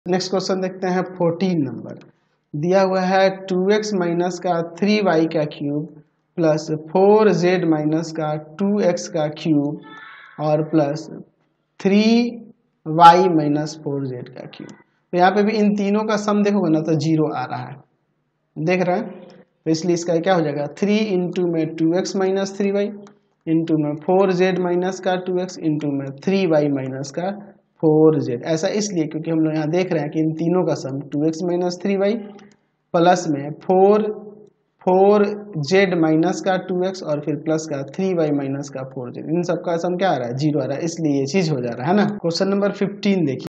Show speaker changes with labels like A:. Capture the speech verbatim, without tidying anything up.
A: Next question देखते हैं fourteen number. दिया हुआ है टू एक्स माइनस का थ्री वाई का cube plus four Z minus का टू एक्स का क्यूब और plus three Y minus four Z का क्यूब। तो यहाँ पे भी इन तीनों का सम देखोगे ना तो जीरो आ रहा है, देख रहे हैं। तो इसलिए इसका क्या हो जाएगा, थ्री इंटू में two X minus three Y into में फोर जेड माइनस का टू एक्स इंटू में थ्री वाई माइनस का फोर जेड। ऐसा इसलिए क्योंकि हम लोग यहाँ देख रहे हैं कि इन तीनों का sum two X minus three Y plus में फोर फोर जेड माइनस का टू एक्स और फिर प्लस का थ्री वाई माइनस का फोर जेड, इन सब का सम क्या आ रहा है, जीरो आ रहा है, इसलिए ये चीज हो जा रहा है ना। क्वेश्चन नंबर फिफ्टीन देखिए।